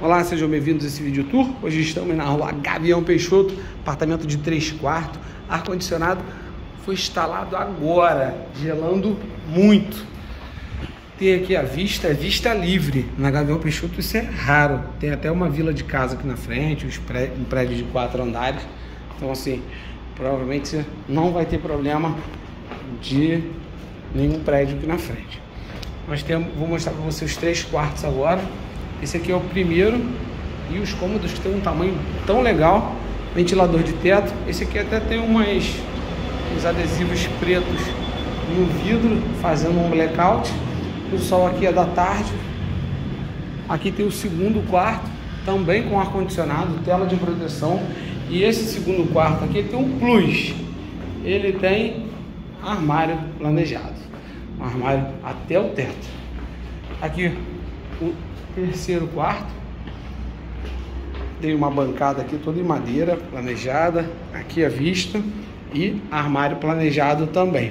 Olá, sejam bem-vindos a esse vídeo tour. Hoje estamos na rua Gavião Peixoto, apartamento de 3 quartos, ar-condicionado foi instalado agora, gelando muito. Tem aqui a vista, é vista livre. Na Gavião Peixoto isso é raro, tem até uma vila de casa aqui na frente, um prédio de 4 andares, então assim, provavelmente você não vai ter problema de nenhum prédio aqui na frente. Vou mostrar para vocês os 3 quartos agora. Esse aqui é o primeiro e os cômodos que tem um tamanho tão legal, ventilador de teto. Esse aqui até tem uns adesivos pretos no vidro, fazendo um blackout. O sol aqui é da tarde. Aqui tem o segundo quarto, também com ar-condicionado, tela de proteção. E esse segundo quarto aqui tem um plus. Ele tem armário planejado, um armário até o teto. Aqui o terceiro quarto, tem uma bancada aqui toda em madeira planejada, aqui a vista e armário planejado também.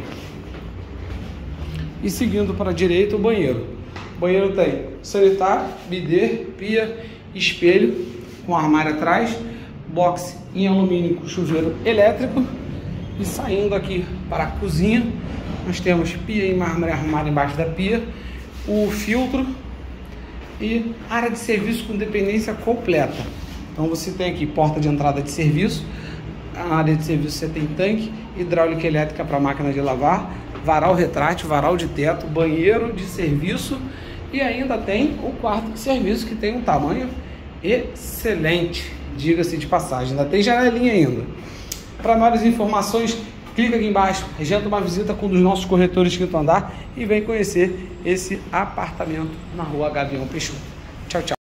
E seguindo para a direita, o banheiro. O banheiro tem sanitário, bidê, pia, espelho com armário atrás, box em alumínio com chuveiro elétrico. E saindo aqui para a cozinha, nós temos pia em mármore arrumada embaixo da pia, o filtro e área de serviço com dependência completa. Então você tem aqui porta de entrada de serviço, na área de serviço você tem tanque, hidráulica elétrica para máquina de lavar, varal retrátil, varal de teto, banheiro de serviço e ainda tem o quarto de serviço que tem um tamanho excelente, diga-se de passagem, ainda tem janelinha ainda. Para maiores informações, clica aqui embaixo, agenda uma visita com um dos nossos corretores de quinto andar e vem conhecer esse apartamento na rua Gavião Peixoto. Tchau, tchau.